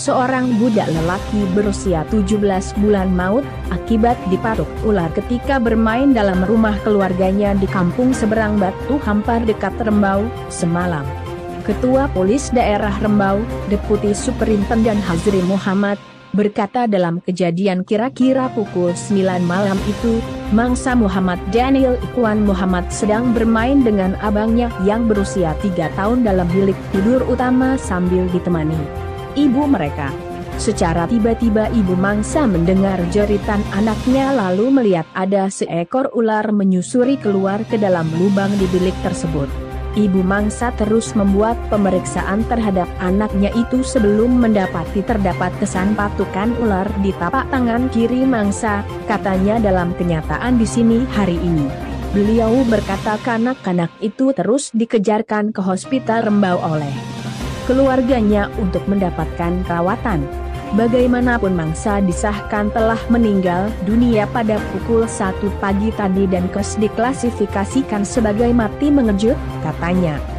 seorang budak lelaki berusia 17 bulan maut akibat dipatuk ular ketika bermain dalam rumah keluarganya di kampung seberang Batu Hampar dekat Rembau, semalam. Ketua Polis Daerah Rembau, Deputi Superintenden Hazri Muhammad, berkata dalam kejadian kira-kira pukul 9 malam itu, mangsa Muhammad Daniel Ikhwan Muhammad sedang bermain dengan abangnya yang berusia 3 tahun dalam bilik tidur utama sambil ditemani ibu mereka. Secara tiba-tiba ibu mangsa mendengar jeritan anaknya lalu melihat ada seekor ular menyusuri keluar ke dalam lubang di bilik tersebut. Ibu mangsa terus membuat pemeriksaan terhadap anaknya itu sebelum mendapati terdapat kesan patukan ular di tapak tangan kiri mangsa, katanya dalam kenyataan di sini hari ini. Beliau berkata kanak-kanak itu terus dikejarkan ke Hospital Rembau oleh keluarganya untuk mendapatkan perawatan. Bagaimanapun mangsa disahkan telah meninggal dunia pada pukul 1 pagi tadi dan diklasifikasikan sebagai mati mengejut, katanya.